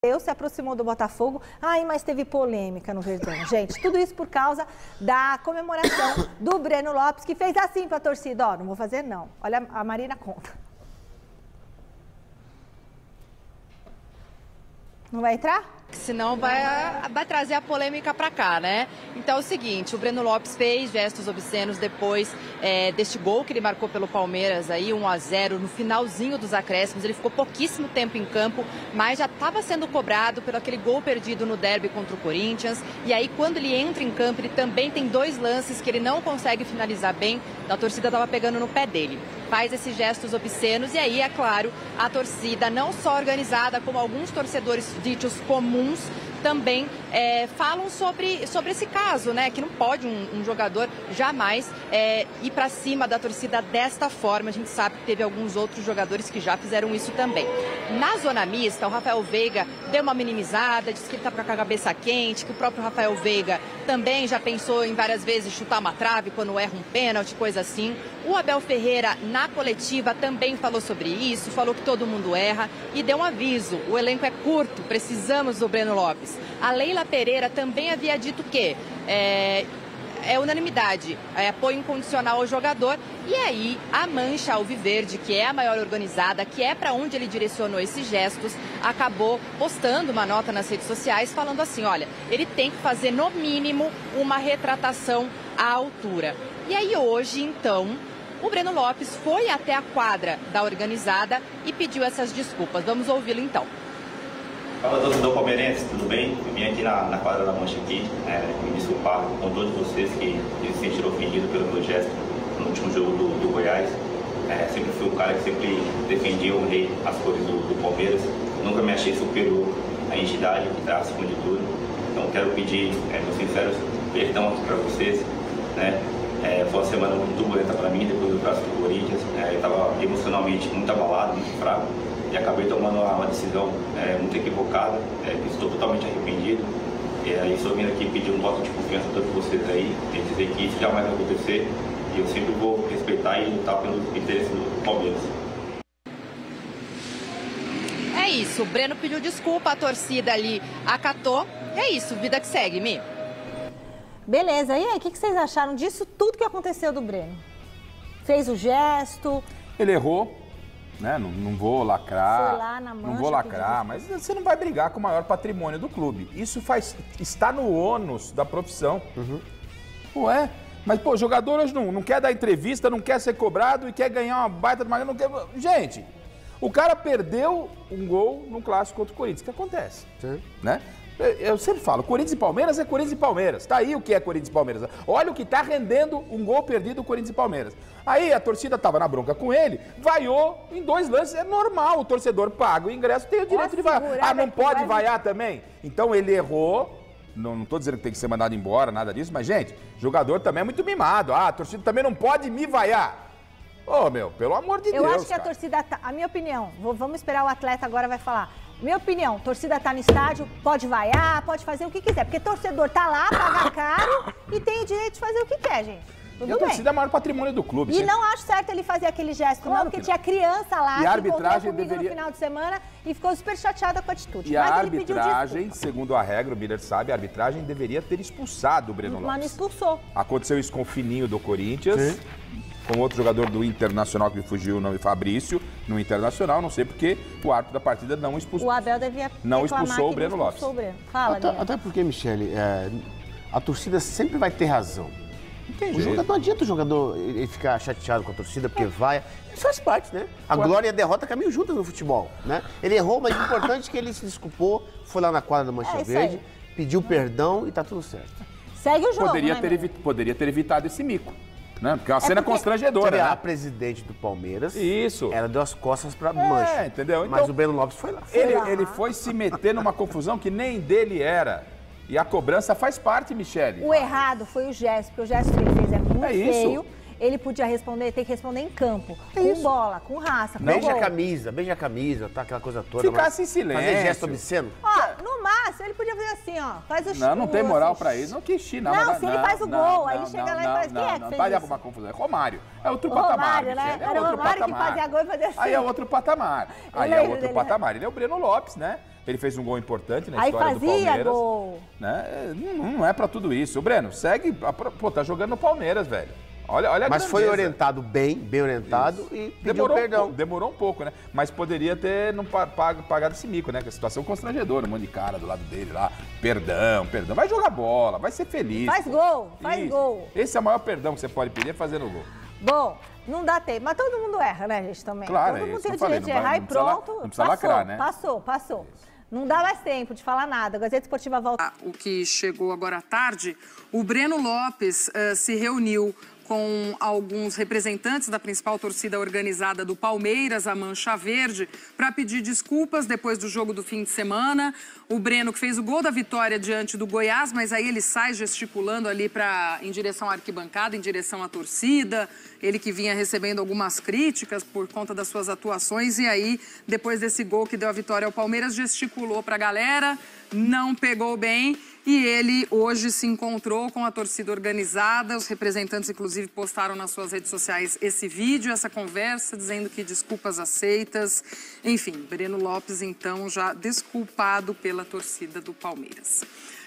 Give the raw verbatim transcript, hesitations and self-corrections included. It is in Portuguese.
se aproximou do Botafogo, ai, mas teve polêmica no Verdão. Gente, tudo isso por causa da comemoração do Breno Lopes, que fez assim pra torcida. Ó, não vou fazer não. Olha, a Marina conta. Não vai entrar? Senão vai, vai trazer a polêmica para cá, né? Então é o seguinte, o Breno Lopes fez gestos obscenos depois é, deste gol que ele marcou pelo Palmeiras, aí um a zero, no finalzinho dos acréscimos. Ele ficou pouquíssimo tempo em campo, mas já estava sendo cobrado pelo aquele gol perdido no derby contra o Corinthians. E aí quando ele entra em campo, ele também tem dois lances que ele não consegue finalizar bem. A torcida estava pegando no pé dele. Faz esses gestos obscenos e aí, é claro, a torcida, não só organizada, como alguns torcedores ditos comuns, também é, falam sobre, sobre esse caso, né? Que não pode um, um jogador jamais é, ir para cima da torcida desta forma. A gente sabe que teve alguns outros jogadores que já fizeram isso também. Na zona mista, o Rafael Veiga deu uma minimizada, disse que ele está com a cabeça quente, que o próprio Rafael Veiga também já pensou em várias vezes chutar uma trave quando erra um pênalti, coisa assim. O Abel Ferreira, na coletiva, também falou sobre isso, falou que todo mundo erra e deu um aviso. O elenco é curto, precisamos do Breno Lopes. A Leila Pereira também havia dito que é, é unanimidade, é apoio incondicional ao jogador. E aí, a Mancha Alviverde, que é a maior organizada, que é para onde ele direcionou esses gestos, acabou postando uma nota nas redes sociais falando assim, olha, ele tem que fazer no mínimo uma retratação à altura. E aí hoje, então, o Breno Lopes foi até a quadra da organizada e pediu essas desculpas. Vamos ouvi-lo então. Fala, torcedor palmeirense, tudo bem? Eu vim aqui na, na quadra da Mancha aqui, é, me desculpar com todos vocês que, que se sentiram ofendidos pelo meu gesto no último jogo do, do Goiás. É, sempre fui um cara que sempre defendia e honrei as cores do, do Palmeiras. Nunca me achei superior à entidade que está acima de tudo. Então quero pedir é, meus sinceros perdão aqui para vocês, né? É, foi uma semana muito turbulenta para mim, depois do clássico do Corinthians. É, eu estava emocionalmente muito abalado, muito fraco. E acabei tomando uma, uma decisão é, muito equivocada, é, estou totalmente arrependido. E aí estou vindo aqui pedir um voto de confiança a todos vocês aí, e dizer que isso jamais vai acontecer. E eu sempre vou respeitar e lutar pelos interesses do Palmeiras. É isso, o Breno pediu desculpa, a torcida ali acatou. É isso, vida que segue, Mi. Beleza, e aí, o que vocês acharam disso tudo que aconteceu do Breno? Fez o gesto... Ele errou. Né? Não, não vou lacrar, Foi lá na Mancha, não vou lacrar, mas você não vai brigar com o maior patrimônio do clube. Isso faz, está no ônus da profissão. Uhum. Ué, mas pô, jogador hoje não, não quer dar entrevista, não quer ser cobrado e quer ganhar uma baita de uma... Não quer... Gente, o cara perdeu um gol no clássico contra o Corinthians. O que acontece? Sim. Né? Eu sempre falo, Corinthians e Palmeiras é Corinthians e Palmeiras. Tá aí o que é Corinthians e Palmeiras. Olha o que tá rendendo um gol perdido Corinthians e Palmeiras. Aí a torcida tava na bronca com ele, vaiou em dois lances. É normal, o torcedor paga o ingresso, tem o direito de vaiar. Ah, não pode vaiar também? Então ele errou. Não, não tô dizendo que tem que ser mandado embora, nada disso, mas, gente, jogador também é muito mimado. Ah, a torcida também não pode me vaiar. Ô, meu, pelo amor de Eu Deus, acho que cara. a torcida, tá, a minha opinião, vou, vamos esperar o atleta agora vai falar. Minha opinião, torcida tá no estádio, pode vaiar, pode fazer o que quiser, porque torcedor tá lá, paga caro e tem o direito de fazer o que quer, gente. Tudo e a bem. torcida é o maior patrimônio do clube. E sempre. não acho certo ele fazer aquele gesto, claro, não, porque tinha criança lá e a que arbitragem comigo deveria... no final de semana e ficou super chateada com a atitude. E Mas a ele arbitragem, segundo a regra, o Miller sabe, a arbitragem deveria ter expulsado o Breno Lopes. Mas não expulsou. Aconteceu isso com o Fininho do Corinthians, Sim. com outro jogador do Internacional que me fugiu, o nome Fabrício, no Internacional, não sei porque o árbitro da partida não expulsou. O Abel devia não expulsou o Breno Lopes. O Breno. Fala, até, até porque, Michele, é, a torcida sempre vai ter razão. Não tem jeito. Não adianta o jogador ele ficar chateado com a torcida porque vai. Isso faz parte, né? A glória e a derrota caminham juntas no futebol, né? Ele errou, mas o importante é que ele se desculpou, foi lá na quadra da Mancha é Verde, pediu perdão e tá tudo certo. Segue o jogo, poderia, né, ter evi poderia ter evitado esse mico. Né? Porque é uma é cena porque... constrangedora, né? A presidente do Palmeiras, Isso. ela deu as costas pra é, Mancha. Entendeu? Mas então, o Breno Lopes foi lá. Foi ele, lá. ele foi se meter numa confusão que nem dele era. E a cobrança faz parte, Michele. O errado foi o gesto, porque o gesto que ele fez é muito é feio. Isso. Ele podia responder, tem que responder em campo, é com isso. bola, com raça, com Beija gol. a camisa, beija a camisa, tá? Aquela coisa toda. Ficasse em silêncio. Fazer gesto obsceno. Ó, no máximo, ele ele podia fazer assim, ó. Faz o Não, não tem moral pra isso. Não quis xixi, não. Não, mas se ele faz o gol, aí ele chega lá e faz. Quem é que Não, fez tá ali isso? uma confusão. É Romário. É outro O patamar. Romário, né? Michele, é Era o outro Romário que patamar. fazia gol e fazia assim. Aí é outro patamar. Eu Aí é lembro outro dele. patamar. Ele é o Breno Lopes, né? Ele fez um gol importante na Aí história do fazia Palmeiras. gol. Né? Não, não é pra tudo isso. O Breno, segue. Pô, tá jogando no Palmeiras, velho. Olha, olha a Mas foi grandeza. orientado bem, bem orientado Isso. e pediu demorou perdão. Um pouco, demorou um pouco, né? Mas poderia ter não pag, pagado esse mico, né? Que a situação constrangedora, um monte de cara do lado dele lá. Perdão, perdão. Vai jogar bola, vai ser feliz. Faz pô. gol, faz Isso. gol. Esse é o maior perdão que você pode pedir, é fazendo gol. Bom, não dá tempo. Mas todo mundo erra, né, gente, também. Claro, todo é mundo isso tem o que eu falei, direito de não vai- errar e não precisa la- pronto. não precisa passou, lacrar, né? Passou, passou. Não dá mais tempo de falar nada. A Gazeta Esportiva volta. O que chegou agora à tarde, o Breno Lopes uh, se reuniu com alguns representantes da principal torcida organizada do Palmeiras, a Mancha Verde, para pedir desculpas depois do jogo do fim de semana. O Breno que fez o gol da vitória diante do Goiás, mas aí ele sai gesticulando ali pra, em direção à arquibancada, em direção à torcida. Ele que vinha recebendo algumas críticas por conta das suas atuações e aí, depois desse gol que deu a vitória ao Palmeiras, gesticulou para a galera, não pegou bem. E ele hoje se encontrou com a torcida organizada, os representantes inclusive postaram nas suas redes sociais esse vídeo, essa conversa, dizendo que desculpas aceitas. Enfim, Breno Lopes então já desculpado pela torcida do Palmeiras.